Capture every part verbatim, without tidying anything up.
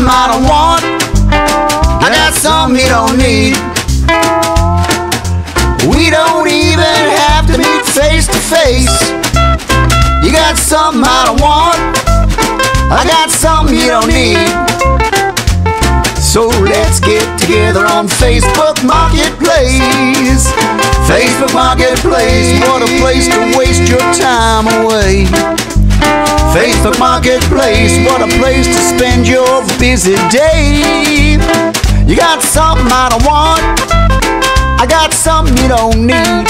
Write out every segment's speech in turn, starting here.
something I don't want, I got something you don't need. We don't even have to meet face to face. You got something I don't want, I got something you don't need. So let's get together on Facebook Marketplace. Facebook Marketplace, what a place to waste your time away. Facebook Marketplace, what a place to spend your busy day. You got something I don't want, I got something you don't need.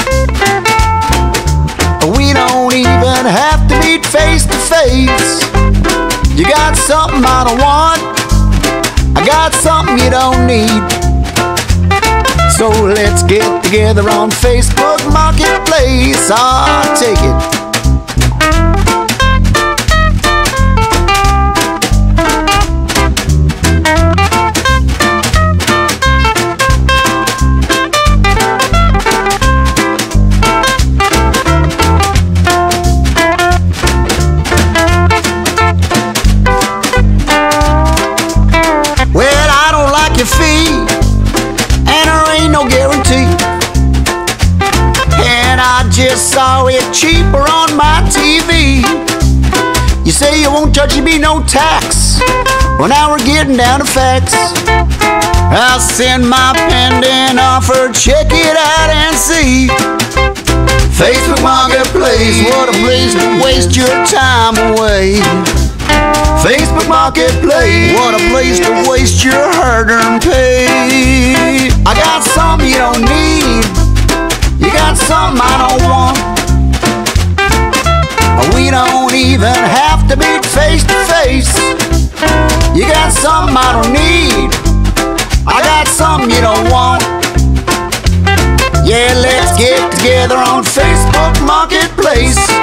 We don't even have to meet face to face. You got something I don't want, I got something you don't need. So let's get together on Facebook Marketplace. I'll take it. Your fee, and there ain't no guarantee. And I just saw it cheaper on my T V. You say you won't charge me no tax. Well, now we're getting down to facts. I'll send my pending offer, check it out and see. Facebook Marketplace, what a place to waste your time away. Facebook Marketplace, what a place to waste your hard-earned pay. I got something you don't need, you got something I don't want. We don't even have to meet face to face. You got something I don't need, I got something you don't want. Yeah, let's get together on Facebook Marketplace.